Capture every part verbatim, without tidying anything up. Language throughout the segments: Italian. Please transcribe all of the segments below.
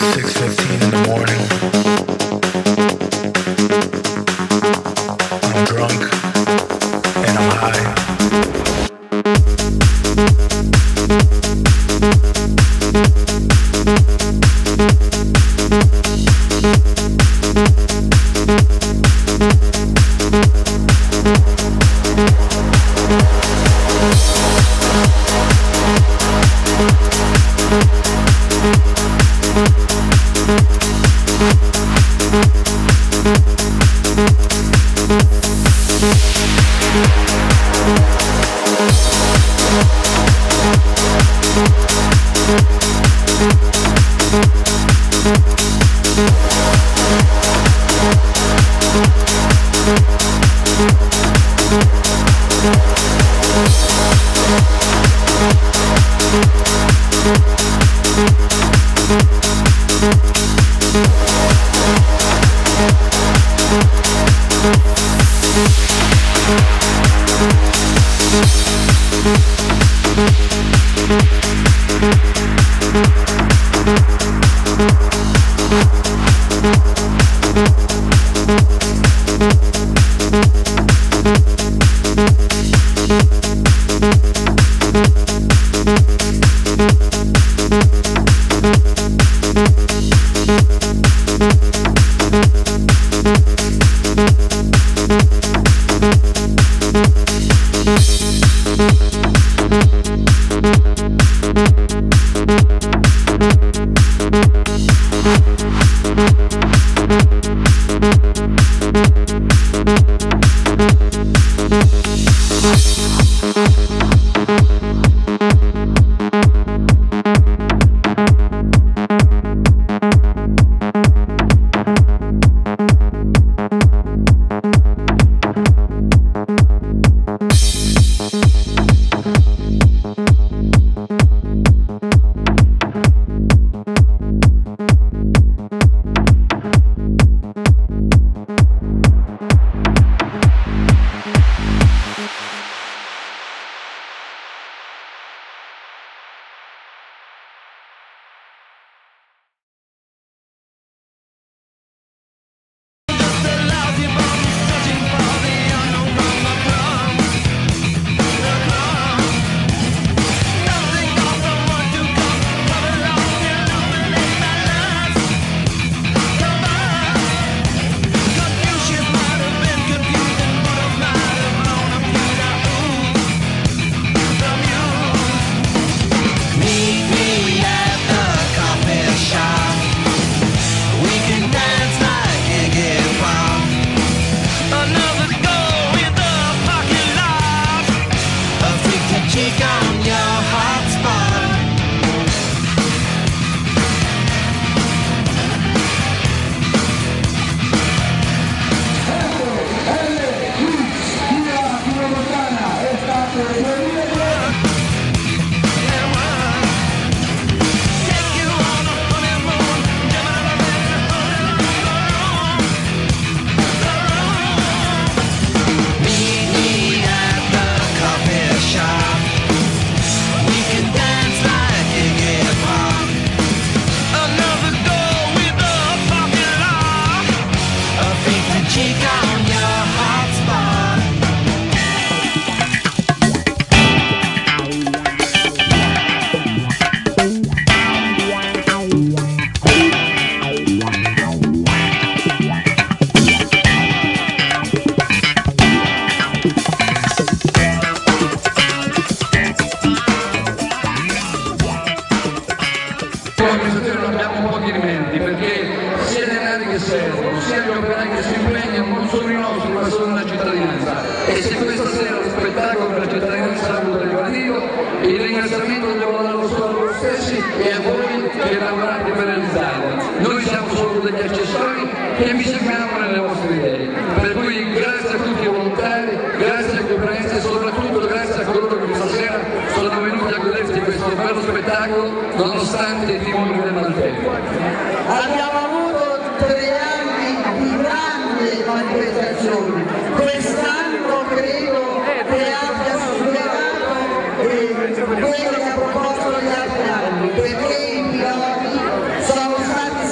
Nonostante il timore del maltempo. Abbiamo avuto tre anni di grandi manifestazioni, quest'anno credo che abbia superato eh, quello che ha proposto gli altri anni, perché i piloti sono stati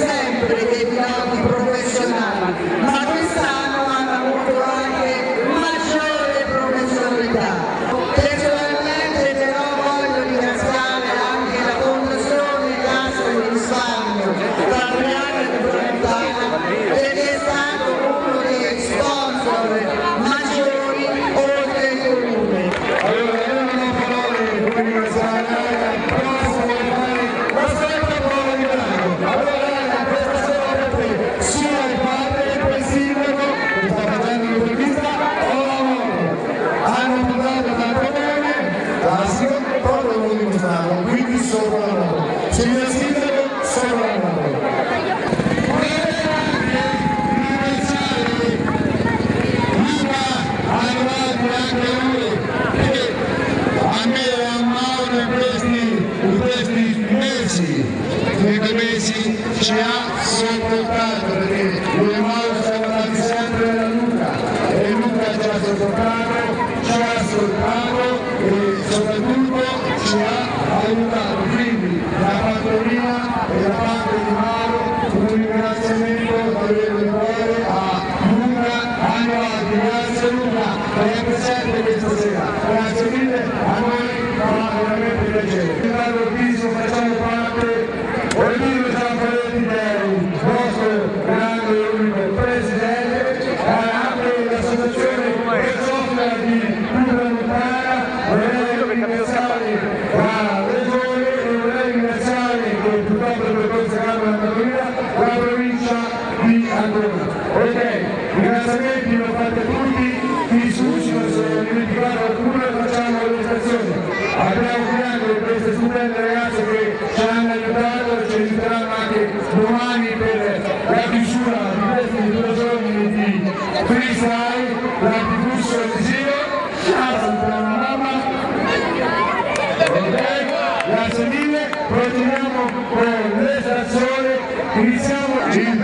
ha sopportato, perché io e Mauro siamo andati sempre nella Luca e Luca ci ha sopportato, ci ha ascoltato e soprattutto ci ha aiutato, quindi da parte mia e da parte di Mauro un ringraziamento davvero di cuore a Luca, anche altri. Grazie Luca per essere presente questa sera, grazie mille, a noi fa veramente piacere. Intanto Piso facciamo parte, voglio dire Gianfredo Dei, nostro grande e unico presidente, e anche l'associazione Software di Puglia Montana. Vorrei ringraziare la regione e vorrei ringraziare, che purtroppo per consacrare la categoria, la provincia di Ancona. Ok, i ringraziamenti lo fate tutti, chi suscita, se ho dimenticato qualcuno, facciamo l'illustrazione. Abbiamo fianco queste stupende ragazze che ci hanno aiutato e ci aiuteranno anche domani per la chiusura di questi due giorni di freestyle, l'antiflusso visivo. Ciao, salutiamo la mamma. Ok, grazie mille, continuiamo con l'estrazione, iniziamo il